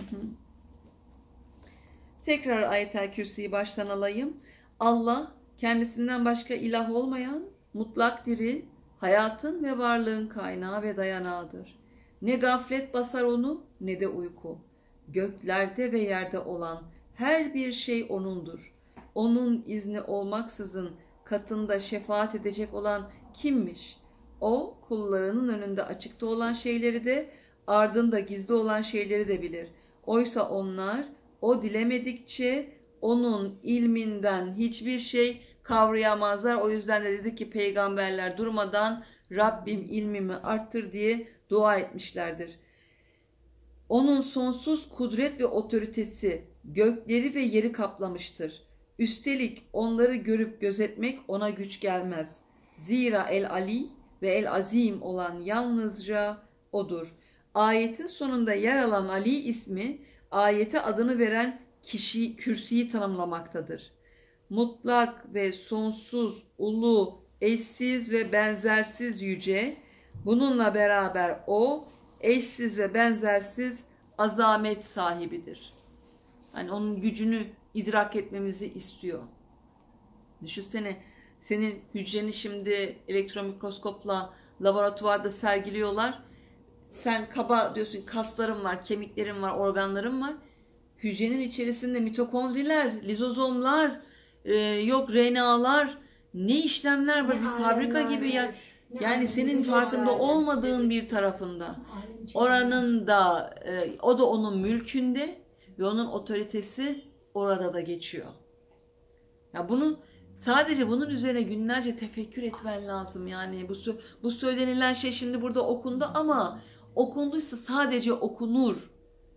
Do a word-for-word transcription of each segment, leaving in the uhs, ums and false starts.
Tekrar Ayet-el Kürsi'yi baştan alayım. Allah kendisinden başka ilah olmayan, mutlak diri, hayatın ve varlığın kaynağı ve dayanağıdır. Ne gaflet basar onu ne de uyku. Göklerde ve yerde olan her bir şey O'nundur. O'nun izni olmaksızın katında şefaat edecek olan kimmiş? O kullarının önünde açıkta olan şeyleri de ardında gizli olan şeyleri de bilir. Oysa onlar O dilemedikçe O'nun ilminden hiçbir şey kavrayamazlar. O yüzden de dedik ki peygamberler durmadan Rabbim ilmimi arttır diye dua etmişlerdir. O'nun sonsuz kudret ve otoritesi gökleri ve yeri kaplamıştır. Üstelik onları görüp gözetmek O'na güç gelmez. Zira El Ali ve El Azim olan yalnızca O'dur. Ayetin sonunda yer alan Ali ismi ayete adını veren kişi kürsüyü tanımlamaktadır. Mutlak ve sonsuz, ulu, eşsiz ve benzersiz yüce, bununla beraber O eşsiz ve benzersiz azamet sahibidir. Yani onun gücünü idrak etmemizi istiyor. Düşünsene, senin hücreni şimdi elektron mikroskopla laboratuvarda sergiliyorlar. Sen kaba diyorsun, kaslarım var, kemiklerim var, organlarım var. Hücrenin içerisinde mitokondriler, lizozomlar, e, yok R N A'lar, ne işlemler var, bir fabrika gibi ya. Yani senin farkında olmadığın bir tarafında. Oranın da, e, o da onun mülkünde ve onun otoritesi orada da geçiyor. Ya bunu sadece bunun üzerine günlerce tefekkür etmen lazım. Yani bu bu söylenilen şey şimdi burada okundu ama okunduysa sadece okunur.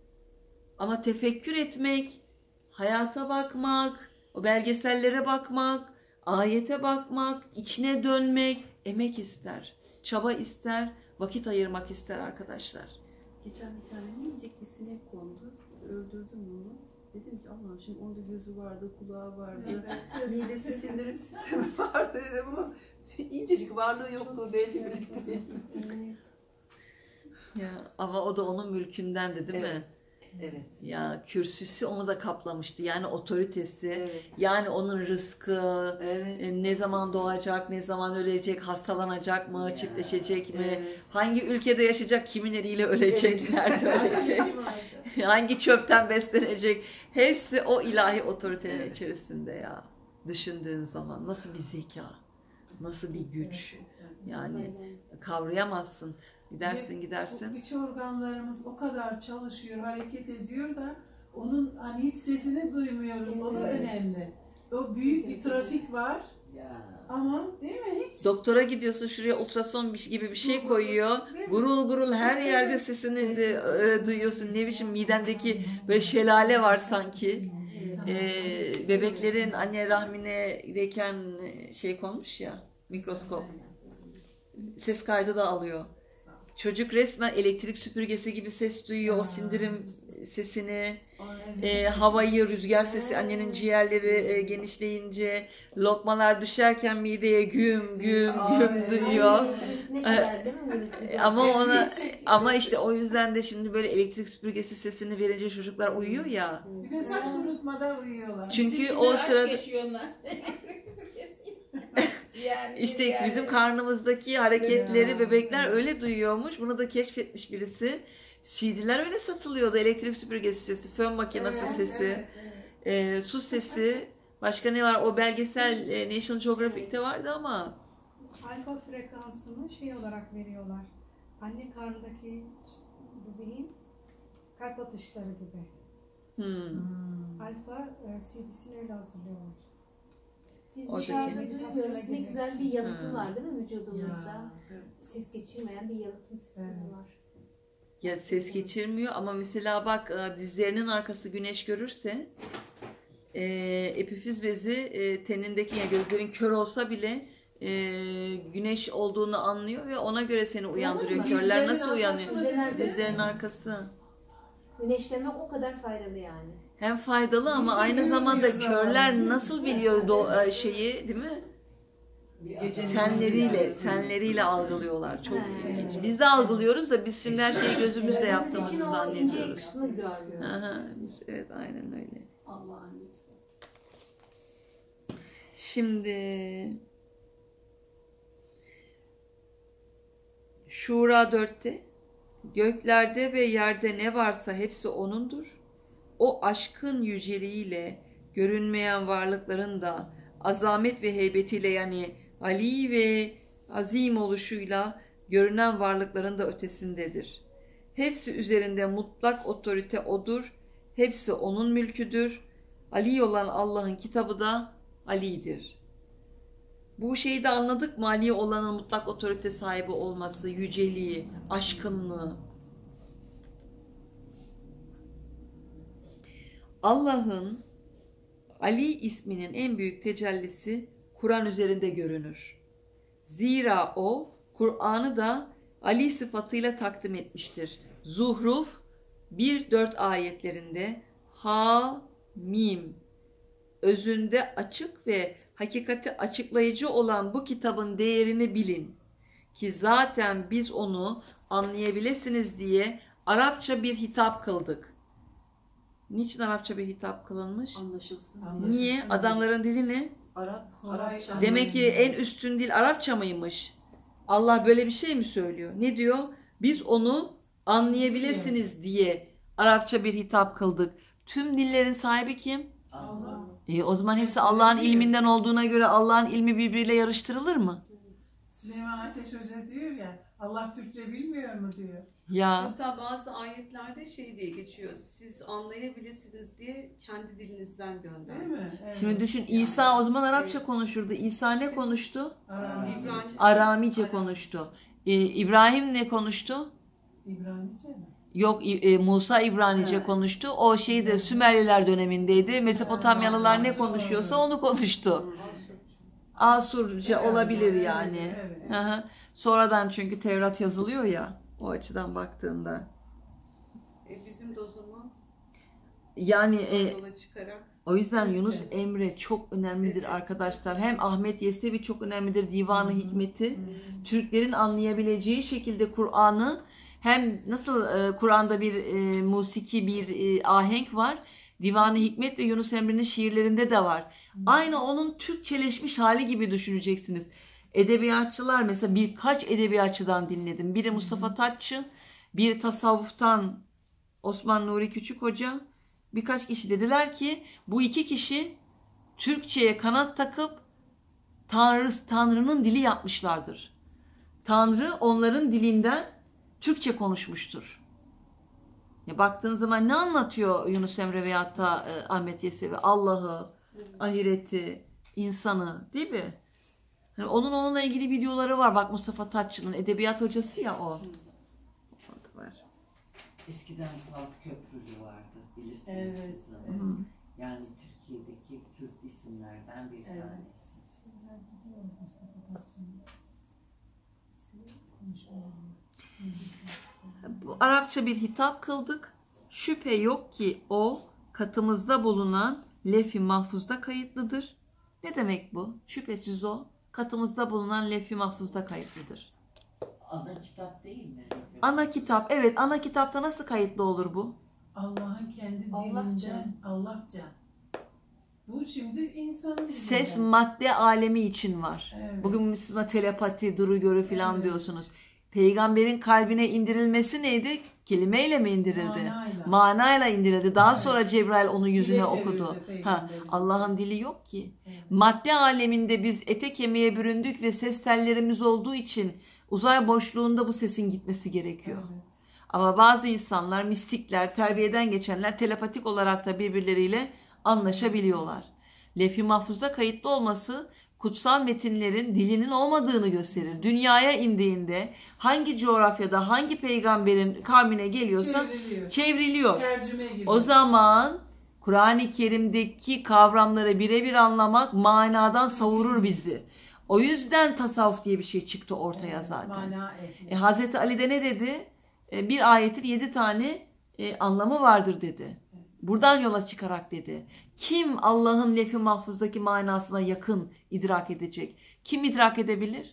Ama tefekkür etmek, hayata bakmak, o belgesellere bakmak, ayete bakmak, içine dönmek emek ister, çaba ister, vakit ayırmak ister arkadaşlar. Geçen bir tane minicik bir sinek kondu. Öldürdüm onu. Dedim ki Allah'ım şimdi onda gözü vardı, kulağı vardı, midesi, sindirim sistemi vardı dedim ama incecik varlığı yoktu belli birlikte. Ya ama o da onun mülkündendi değil Evet. mi? Evet. Ya kürsüsü onu da kaplamıştı. Yani otoritesi, Evet. yani onun rızkı, Evet. e, ne zaman doğacak, ne zaman ölecek, hastalanacak mı, Ya, çiftleşecek mi, evet. hangi ülkede yaşayacak, kimin eliyle ölecek, Evet. nerede ölecek, hangi çöpten beslenecek, hepsi o ilahi otoritenin Evet. içerisinde ya. Düşündüğün zaman nasıl bir zeka, nasıl bir güç, yani kavrayamazsın. Gidersin gidersin. İç organlarımız o kadar çalışıyor, hareket ediyor da onun hani hiç sesini duymuyoruz. O da önemli. O büyük bir trafik var. Ama değil mi? Hiç. Doktora gidiyorsun, şuraya ultrason gibi bir şey koyuyor. Gurul gurul her yerde sesini de, e, duyuyorsun. Ne biçim midendeki böyle şelale var sanki. E, bebeklerin anne rahminedeyken şey konmuş ya, mikroskop. Ses kaydı da alıyor. Çocuk resmen elektrik süpürgesi gibi ses duyuyor, o sindirim sesini, e, havayı, rüzgar sesi, annenin ciğerleri e, genişleyince, lokmalar düşerken mideye güm güm güm duyuyor. Ne kadar değil mi? Ama ona, ama işte o yüzden de şimdi böyle elektrik süpürgesi sesini verince çocuklar uyuyor ya. Bir de saç kurutmadan uyuyorlar. Çünkü o sırada Yani, İşte yani. bizim karnımızdaki hareketleri bebekler öyle duyuyormuş. Bunu da keşfetmiş birisi. C D'ler öyle satılıyordu. Elektrik süpürgesi sesi, fön makinesi Evet, sesi, evet, evet. E, su sesi. Başka ne var? O belgesel e, National Geographic'te vardı ama. Alfa frekansını şey olarak veriyorlar. Anne karnındaki bebeğin kalp atışları gibi. Hmm. Alfa e, C D'sini öyle hazırlıyorlar. Biz Oradaki- dışarıda duymuyoruz. Ne güzel bir yalıtım Hmm. var değil mi vücudumuzda? Ya. Ses geçirmeyen bir yalıtım sistemi Evet. var. Ya ses geçirmiyor ama mesela bak e, dizlerinin arkası güneş görürse e, epifiz bezi e, tenindeki, yani gözlerin kör olsa bile e, güneş olduğunu anlıyor ve ona göre seni uyandırıyor. mu? Körler Dizlerin nasıl uyanıyor? arkasına Dizlerin bir de- Dizlerin arkası. Güneşlemek o kadar faydalı yani. Hem faydalı ama İşte aynı görmüyor zamanda zaten. körler nasıl biliyor do- e, şeyi, değil mi? Gecenin tenleriyle, yani. tenleriyle algılıyorlar. Çok Ha. ilginç. Biz de algılıyoruz da biz şimdi her şeyi gözümüzle Bizim yaptığımızı için o ince zannediyoruz. kısmı görmüyoruz. Aha, biz, evet aynen öyle. Allah'ın lütfu. Şimdi Şura dörtte göklerde ve yerde ne varsa hepsi O'nundur. O aşkın yüceliğiyle görünmeyen varlıkların da azamet ve heybetiyle yani Ali ve azim oluşuyla görünen varlıkların da ötesindedir. Hepsi üzerinde mutlak otorite O'dur. Hepsi O'nun mülküdür. Ali olan Allah'ın kitabı da Ali'dir. Bu şeyi de anladık mı? Ali olanın mutlak otorite sahibi olması, yüceliği, aşkınlığı. Allah'ın Ali isminin en büyük tecellisi Kur'an üzerinde görünür. Zira o Kur'an'ı da Ali sıfatıyla takdim etmiştir. Zuhruf bir dört ayetlerinde Ha Mim özünde açık ve hakikati açıklayıcı olan bu kitabın değerini bilin ki zaten biz onu anlayabilirsiniz diye Arapça bir hitap kıldık. Niçin Arapça bir hitap kılınmış? Anlaşılsın. Anlaşılsın. Niye? Adamların dili ne? Arap, Kolay Arapça. anlayın. Demek ki en üstün dil Arapça mıymış? Allah böyle bir şey mi söylüyor? Ne diyor? Biz onu anlayabilirsiniz diye Arapça bir hitap kıldık. Tüm dillerin sahibi kim? Allah. E, o zaman hepsi Allah'ın ilminden olduğuna göre Allah'ın ilmi birbiriyle yarıştırılır mı? Süleyman Ateş Hoca diyor ya, Allah Türkçe bilmiyor mu diyor. Ya Hatta bazı ayetlerde şey diye geçiyor. Siz anlayabilirsiniz diye kendi dilinizden Değil gönderdi. mi? Evet. şimdi düşün İsa o zaman Arapça Evet. konuşurdu. İsa ne konuştu? Aramice. İbranice. Aramice Aramice. konuştu. E, İbrahim ne konuştu? İbranice mi? Yok e, Musa İbranice Evet. konuştu. O şeyde Sümerliler dönemindeydi. Mesopotamyalılar ne konuşuyorsa onu konuştu. Asurca Evet, olabilir evet, yani. evet. Hı hı. Sonradan çünkü Tevrat yazılıyor ya o açıdan baktığında. E, bizim de o zaman Yani e, yola çıkarak o yüzden Türkçe. Yunus Emre çok önemlidir Evet. arkadaşlar. Hem Ahmet Yesevi çok önemlidir. Divanı Hikmeti. Türklerin anlayabileceği şekilde Kur'an'ı hem nasıl e, Kur'an'da bir e, musiki bir e, ahenk var. Divanı Hikmet ve Yunus Emre'nin şiirlerinde de var. Aynı onun Türkçeleşmiş hali gibi düşüneceksiniz. Edebiyatçılar mesela birkaç edebiyatçıdan dinledim. Biri Mustafa Taççı, biri tasavvuftan Osman Nuri Küçük Hoca. Birkaç kişi dediler ki bu iki kişi Türkçe'ye kanat takıp Tanrı, Tanrı'nın dili yapmışlardır. Tanrı onların dilinden Türkçe konuşmuştur. Ya baktığın zaman ne anlatıyor Yunus Emre veyahut da e, Ahmet Yesevi? Allah'ı, ahireti, insanı değil mi? Yani onun onunla ilgili videoları var. Bak Mustafa Taççı'nın edebiyat hocası ya o. Orada var. Eskiden Salt Köprülü vardı bilirsiniz Evet, siz onu. evet. Yani Türkiye'deki Kürt isimlerden bir Evet. tanesi. Bu Arapça bir hitap kıldık. Şüphe yok ki o katımızda bulunan lef-i mahfuzda kayıtlıdır. Ne demek bu? Şüphesiz o katımızda bulunan lef-i mahfuzda kayıtlıdır. Ana kitap değil mi? Ana kitap, evet ana kitapta nasıl kayıtlı olur bu? Allah'ın kendi Allahça. dilinden, Allahça. Bu şimdi insanın dilinden. Ses madde alemi için var. Evet. Bugün mesela telepati, duru görü filan Evet. diyorsunuz. Peygamberin kalbine indirilmesi neydi? Kelimeyle mi indirildi? Manayla. Manayla indirildi. Daha Evet. sonra Cebrail onu yüzüne Dile okudu. çevirdi Ha, Peygamberimiz. Allah'ın dili yok ki. Evet. Madde aleminde biz ete kemiğe büründük ve ses tellerimiz olduğu için uzay boşluğunda bu sesin gitmesi gerekiyor. Evet. Ama bazı insanlar, mistikler, terbiyeden geçenler telepatik olarak da birbirleriyle anlaşabiliyorlar. Lef-i Mahfuz'da kayıtlı olması kutsal metinlerin dilinin olmadığını gösterir. Dünyaya indiğinde hangi coğrafyada hangi peygamberin kavmine geliyorsa Çevriliyor. çevriliyor. Tercüme gibi. O zaman Kur'an-ı Kerim'deki kavramları birebir anlamak manadan savurur bizi. O yüzden tasavvuf diye bir şey çıktı ortaya Evet, zaten. Mana ehli. E, Hazreti Ali de ne dedi? E, bir ayetin yedi tane e, anlamı vardır dedi. Buradan yola çıkarak dedi. Kim Allah'ın lef-i mahfuzdaki manasına yakın idrak edecek? Kim idrak edebilir?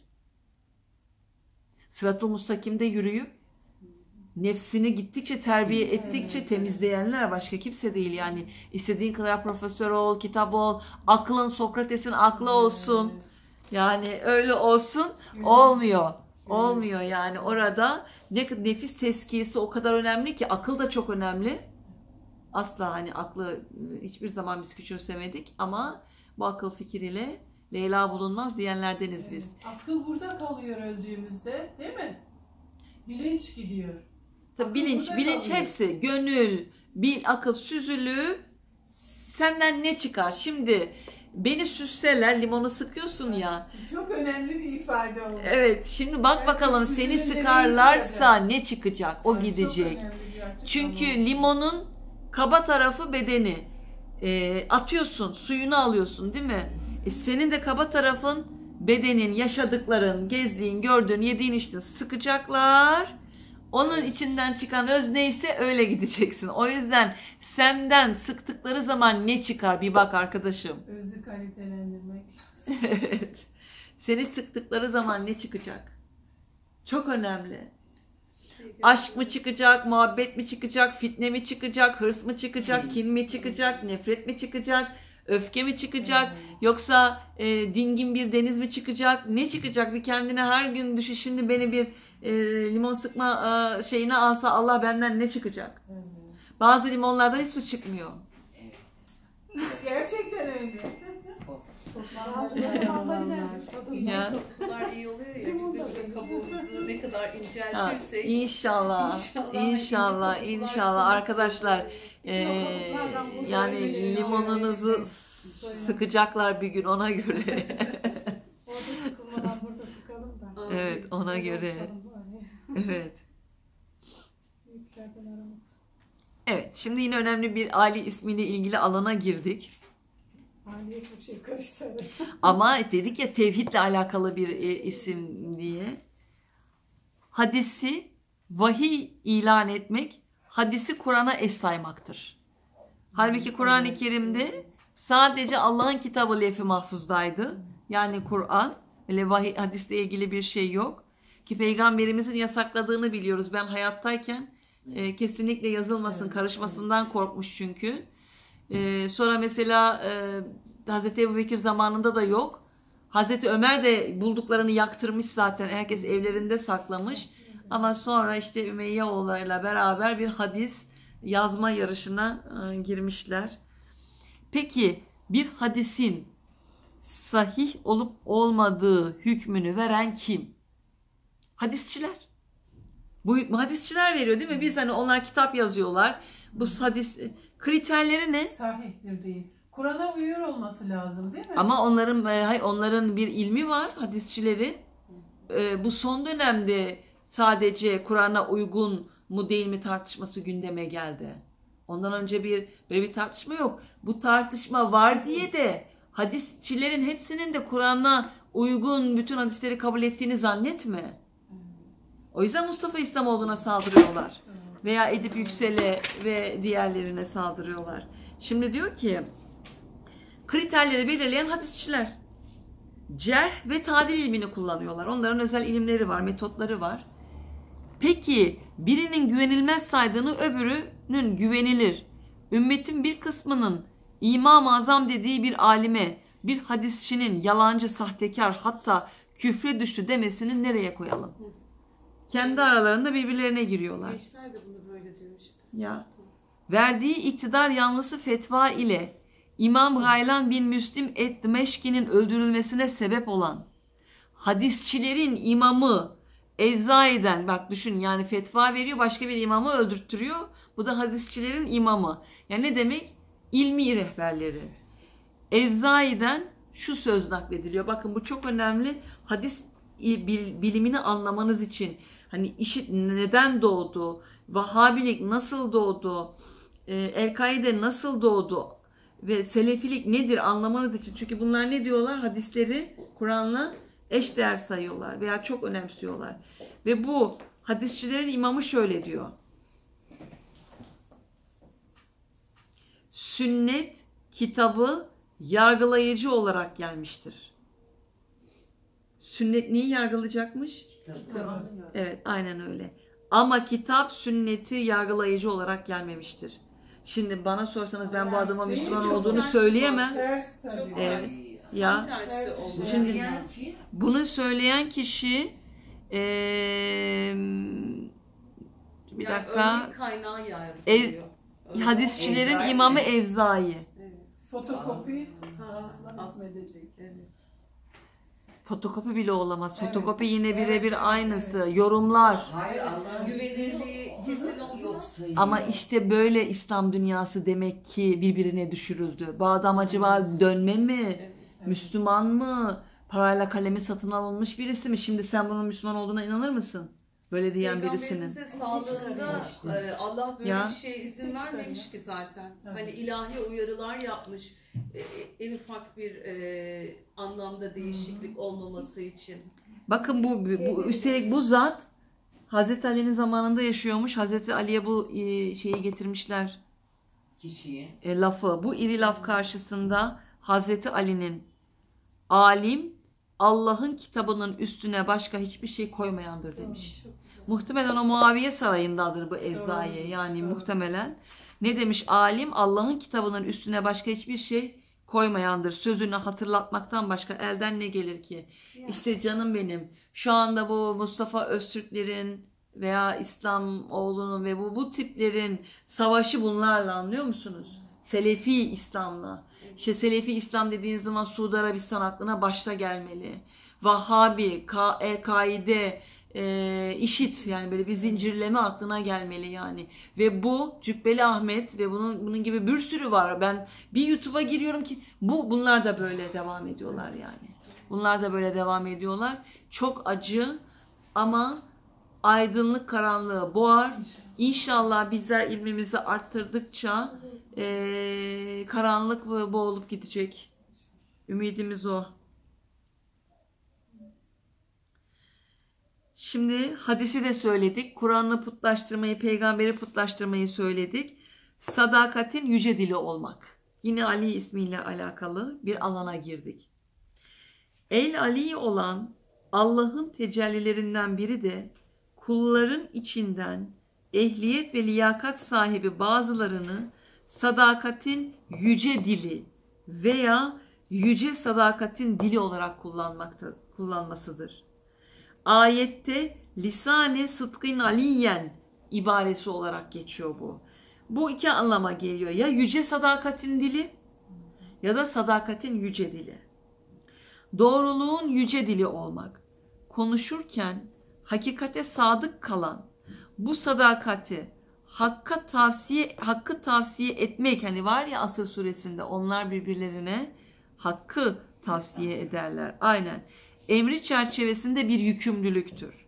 Sırat-ı mustakimde yürüyüp nefsini gittikçe terbiye ettikçe temizleyenler başka kimse değil. Yani istediğin kadar profesör ol, kitap ol, aklın Sokrates'in aklı olsun. Yani öyle olsun olmuyor. Olmuyor yani orada ne, nefis tezkiyesi o kadar önemli ki akıl da çok önemli. Asla hani aklı hiçbir zaman biz küçümsemedik ama bu akıl fikir ile Leyla bulunmaz diyenlerdeniz biz. Akıl burada kalıyor öldüğümüzde, değil mi? Bilinç gidiyor. Tabii Akıl bilinç, burada bilinç kalıyor. hepsi, gönül, bil, akıl süzülü senden ne çıkar? Şimdi beni süsseler, limonu sıkıyorsun ya. Çok önemli bir ifade oldu. Evet, şimdi bak Yani bakalım süzülünce seni ne sıkarlarsa çıkacak? ne çıkacak? O Yani çok gidecek. önemli bir açıklama Çünkü oldu. limonun kaba tarafı bedeni. E, atıyorsun, suyunu alıyorsun değil mi? E, senin de kaba tarafın bedenin, yaşadıkların, gezdiğin, gördüğün, yediğin içtiğin sıkacaklar. Onun içinden çıkan öz neyse öyle gideceksin. O yüzden senden sıktıkları zaman ne çıkar bir bak arkadaşım. Özü kalitelendirmek lazım. Evet. Seni sıktıkları zaman ne çıkacak? Çok önemli. Aşk mı çıkacak, muhabbet mi çıkacak, fitne mi çıkacak, hırs mı çıkacak, kin mi çıkacak, nefret mi çıkacak, öfke mi çıkacak, yoksa e, dingin bir deniz mi çıkacak, ne çıkacak? Bir kendine her gün düşün, şimdi beni bir e, limon sıkma e, şeyine alsa Allah benden ne çıkacak? Bazı limonlardan hiç su çıkmıyor. Gerçekten öyle. Bazı limonlar tadı Ya. Bunlar iyi oluyor ya biz de böyle kabuğumuzu ne kadar Ha, inceltirsek. inşallah, İnşallah, inşallah, ince inşallah kokularsınız. arkadaşlar e, kabuklardan burada yani öyle limonunuzu şöyle sıkacaklar bir gün ona göre. Orada sıkılmadan burada sıkalım da. Evet, ona Böyle göre. oluşalım böyle. Evet. Büyüklerden aramak. Evet, şimdi yine önemli bir Ali ismiyle ilgili alana girdik. Aileye çok şey karıştırdı. Ama dedik ya tevhidle alakalı bir e, isim diye. Hadisi vahiy ilan etmek, hadisi Kur'an'a eş saymaktır. Halbuki Kur'an-ı Kerim'de sadece Allah'ın kitabı lef-i mahfuzdaydı. Yani Kur'an, öyle vahiy, hadisle ilgili bir şey yok. Ki Peygamberimizin yasakladığını biliyoruz. Ben hayattayken e, kesinlikle yazılmasın, karışmasından korkmuş çünkü. E, sonra mesela e, Hazreti Ebubekir zamanında da yok. Hazreti Ömer de bulduklarını yaktırmış zaten. Herkes evlerinde saklamış. Ama sonra işte Ümeyye oğullarıyla beraber bir hadis yazma yarışına e, girmişler. Peki bir hadisin sahih olup olmadığı hükmünü veren kim? Hadisçiler. Bu hükmü hadisçiler veriyor değil mi? Biz hani onlar kitap yazıyorlar. Bu hadis kriterleri ne? Sahihtir değil. Kur'an'a uyuyor olması lazım değil mi? Ama onların e, hayır, onların bir ilmi var hadisçilerin. E, bu son dönemde sadece Kur'an'a uygun mu değil mi tartışması gündeme geldi. Ondan önce bir böyle bir tartışma yok. Bu tartışma var diye de hadisçilerin hepsinin de Kur'an'a uygun bütün hadisleri kabul ettiğini zannetme. O yüzden Mustafa İslamoğlu'na saldırıyorlar. Veya Edip Yüksel'e ve diğerlerine saldırıyorlar. Şimdi diyor ki kriterleri belirleyen hadisçiler. Cerh ve tadil ilmini kullanıyorlar. Onların özel ilimleri var, metotları var. Peki birinin güvenilmez saydığını öbürünün güvenilir. Ümmetin bir kısmının İmam-ı Azam dediği bir alime, bir hadisçinin yalancı, sahtekar, hatta küfre düştü demesini nereye koyalım? Kendi aralarında birbirlerine giriyorlar. Gençler de bunu böyle diyor işte. Ya. Verdiği iktidar yanlısı fetva ile İmam Gaylan bin Müslim et-Dimeşki'nin öldürülmesine sebep olan hadisçilerin imamı Evzai'den, bak düşün yani fetva veriyor, başka bir imamı öldürttürüyor. Bu da hadisçilerin imamı. Yani ne demek? İlmi rehberleri. Evzai'den şu söz naklediliyor. Bakın bu çok önemli. Hadis bilimini anlamanız için. Hani işit neden doğdu? Vahhabilik nasıl doğdu? El-Kaide nasıl doğdu? Ve Selefilik nedir anlamanız için. Çünkü bunlar ne diyorlar? Hadisleri Kur'an'la eşdeğer sayıyorlar veya çok önemsiyorlar. Ve bu hadisçilerin imamı şöyle diyor. sünnet kitabı yargılayıcı olarak gelmiştir. Sünnet neyi yargılayacakmış? Tamam. Evet, aynen öyle. Ama kitap sünneti yargılayıcı olarak gelmemiştir. Şimdi bana sorsanız ben bu Ters adama değil, Müslüman çok olduğunu ters. söyleyemem. Ters tabii. Çok Evet. ters. Ya Tersi Tersi oldu. şey. Şimdi- Yani ki, bunu söyleyen kişi eee, bir Yani dakika örnek kaynağı Ev- yargılıyor. Öyle. hadisçilerin Evzai imamı mi? Evzai. Evet. Fotokopi Ha, asla etmedecek. Evet. Fotokopi bile olamaz. Evet. Fotokopi yine Evet, birebir evet, aynısı. evet. Yorumlar. hayır Allah'ın Güvenilirliği kesin olsa yoksa Ama işte böyle İslam dünyası demek ki birbirine düşürüldü. Bu adam acaba dönme mi? Evet. Müslüman mı? Parayla kalemi satın alınmış birisi mi? Şimdi sen bunun Müslüman olduğuna inanır mısın? Böyle diyen birisinin. Peygamberimize sağlığında e, Allah böyle Ya. bir şeye izin vermemiş ki zaten. Evet. Hani ilahi uyarılar yapmış. E, en ufak bir e, anlamda değişiklik olmaması için. Bakın bu, bu üstelik bu zat Hazreti Ali'nin zamanında yaşıyormuş. Hazreti Ali'ye bu e, şeyi getirmişler. kişiyi E, lafı. Bu iri laf karşısında Hazreti Ali'nin alim Allah'ın kitabının üstüne başka hiçbir şey koymayandır demiş. Muhtemelen o Muaviye sarayındadır bu Evzai. Doğru, Yani doğru. muhtemelen. Ne demiş? Alim Allah'ın kitabının üstüne başka hiçbir şey koymayandır. Sözünü hatırlatmaktan başka elden ne gelir ki? İşte canım benim. Şu anda bu Mustafa Öztürklerin veya İslamoğlu'nun ve bu bu tiplerin savaşı bunlarla, anlıyor musunuz? Selefi İslam'la. İşte Selefi İslam dediğin zaman Suudi Arabistan aklına başta gelmeli. Vahhabi, Ka- El-Kaide, e, IŞİD, yani böyle bir zincirleme aklına gelmeli yani. Ve bu Cübbeli Ahmet ve bunun bunun gibi bir sürü var. Ben bir YouTube'a giriyorum ki bu bunlar da böyle devam ediyorlar yani. Bunlar da böyle devam ediyorlar. Çok acı ama aydınlık karanlığı boğar. İnşallah bizler ilmimizi arttırdıkça eee, karanlık boğulup gidecek. Ümidimiz o. Şimdi hadisi de söyledik. Kur'an'ı putlaştırmayı, peygamberi putlaştırmayı söyledik. Sadakatin yüce dili olmak. Yine Ali ismiyle alakalı bir alana girdik. El Ali olan Allah'ın tecellilerinden biri de kulların içinden ehliyet ve liyakat sahibi bazılarını sadakatin yüce dili veya yüce sadakatin dili olarak kullanmakta, kullanmasıdır. Ayette lisane sıdkın aliyen ibaresi olarak geçiyor bu. Bu iki anlama geliyor. Ya yüce sadakatin dili ya da sadakatin yüce dili. Doğruluğun yüce dili olmak. Konuşurken hakikate sadık kalan, bu sadakati hakka tavsiye hakkı tavsiye etmek, hani var ya Asır suresinde onlar birbirlerine hakkı tavsiye ederler. Aynen. Emri çerçevesinde bir yükümlülüktür.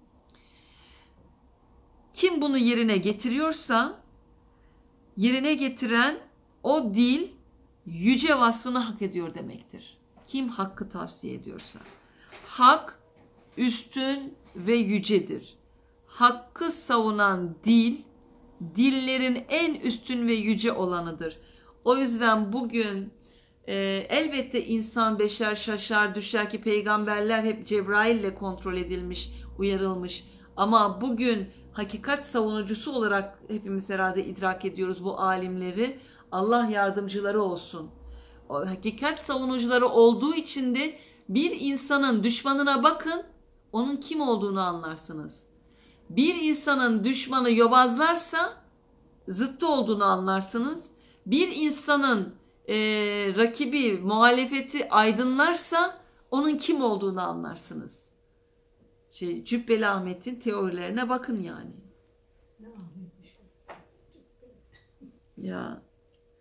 Kim bunu yerine getiriyorsa yerine getiren o dil yüce vasfını hak ediyor demektir. Kim hakkı tavsiye ediyorsa. Hak üstün ve yücedir. Hakkı savunan dil, dillerin en üstün ve yüce olanıdır. O yüzden bugün e, elbette insan beşer şaşar düşer ki peygamberler hep Cebrail ile kontrol edilmiş, uyarılmış. Ama bugün hakikat savunucusu olarak hepimiz herhalde idrak ediyoruz bu alimleri. Allah yardımcıları olsun. O hakikat savunucuları olduğu için de bir insanın düşmanına bakın, onun kim olduğunu anlarsınız. Bir insanın düşmanı yobazlarsa zıttı olduğunu anlarsınız. Bir insanın e, rakibi, muhalefeti aydınlarsa onun kim olduğunu anlarsınız. Şey, Cübbeli Ahmet'in teorilerine bakın yani. Ya.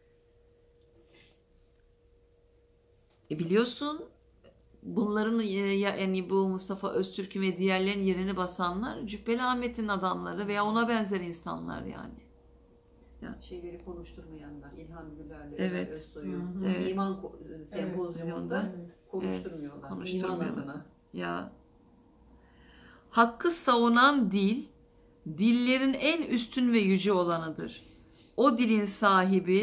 E biliyorsun bunların e, yani bu Mustafa Öztürk'ün ve diğerlerin yerini basanlar Cübbeli Ahmet'in adamları veya ona benzer insanlar yani. Şeyleri konuşturmayanlar. İlhan Güler'le Evet. Ömer Özsoy'u. Hı hı. Evet. İman ko- sempozyumunda Evet. konuşturmuyorlar. konuşturmuyorlar. İman adına. Ya. Hakkı savunan dil, dillerin en üstün ve yüce olanıdır. O dilin sahibi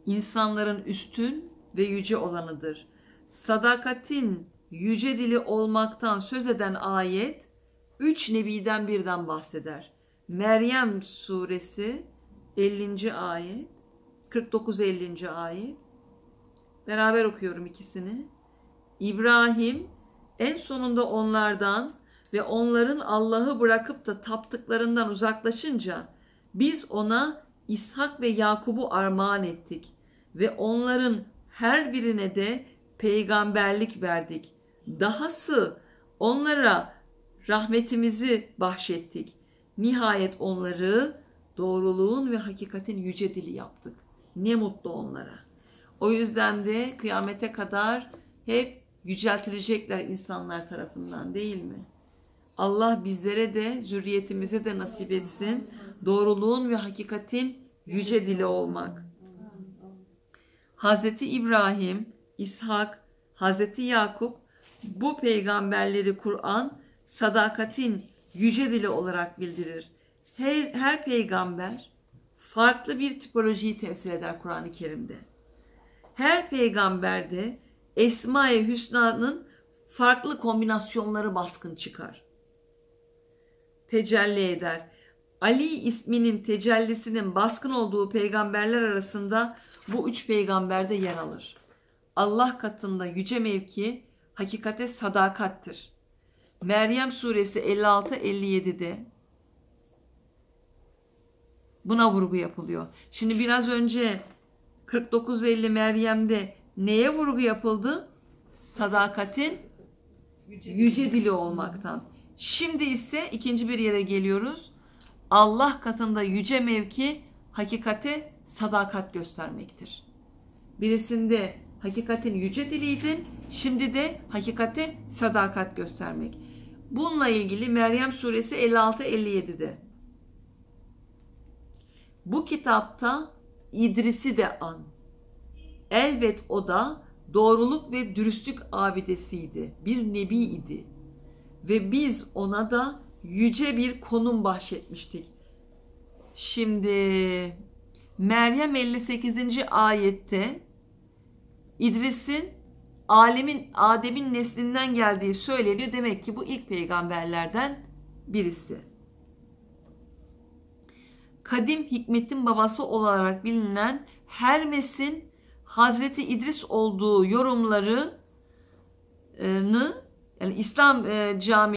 insanların üstün ve yüce olanıdır. Sadakatin yüce dili olmaktan söz eden ayet üç nebiden birden bahseder. Meryem suresi ellinci ayet, kırk dokuz ellinci ayet. Beraber okuyorum ikisini. İbrahim en sonunda onlardan ve onların Allah'ı bırakıp da taptıklarından uzaklaşınca biz ona İshak ve Yakub'u armağan ettik ve onların her birine de peygamberlik verdik. Dahası onlara rahmetimizi bahşettik. Nihayet onları doğruluğun ve hakikatin yüce dili yaptık. Ne mutlu onlara. O yüzden de kıyamete kadar hep yüceltilecekler insanlar tarafından, değil mi? Allah bizlere de zürriyetimize de nasip etsin doğruluğun ve hakikatin yüce dili olmak. Hazreti İbrahim, İshak, Hazreti Yakup bu peygamberleri Kur'an sadakatin yüce dili olarak bildirir. Her, her peygamber farklı bir tipolojiyi temsil eder Kur'an-ı Kerim'de. Her peygamberde Esma-i Hüsna'nın farklı kombinasyonları baskın çıkar. Tecelli eder. Ali isminin tecellisinin baskın olduğu peygamberler arasında bu üç peygamber de yer alır. Allah katında yüce mevki hakikate sadakattir. Meryem suresi elli altı elli yedi'de buna vurgu yapılıyor. Şimdi biraz önce kırk dokuz elli Meryem'de neye vurgu yapıldı? Sadakatin yüce, yüce dili olmaktan. Şimdi ise ikinci bir yere geliyoruz. Allah katında yüce mevki hakikate sadakat göstermektir. Birisinde hakikatin yüce diliydin, şimdi de hakikate sadakat göstermek. Bununla ilgili Meryem suresi elli altı elli yedi'de. Bu kitapta İdris'i de an. Elbet o da doğruluk ve dürüstlük abidesiydi. Bir nebi idi. Ve biz ona da yüce bir konum bahşetmiştik. Şimdi Meryem elli sekizinci ayette İdris'in alemin Adem'in neslinden geldiği söyleniyor. Demek ki bu ilk peygamberlerden birisi. Kadim hikmetin babası olarak bilinen Hermes'in Hazreti İdris olduğu yorumlarını, yani İslam cami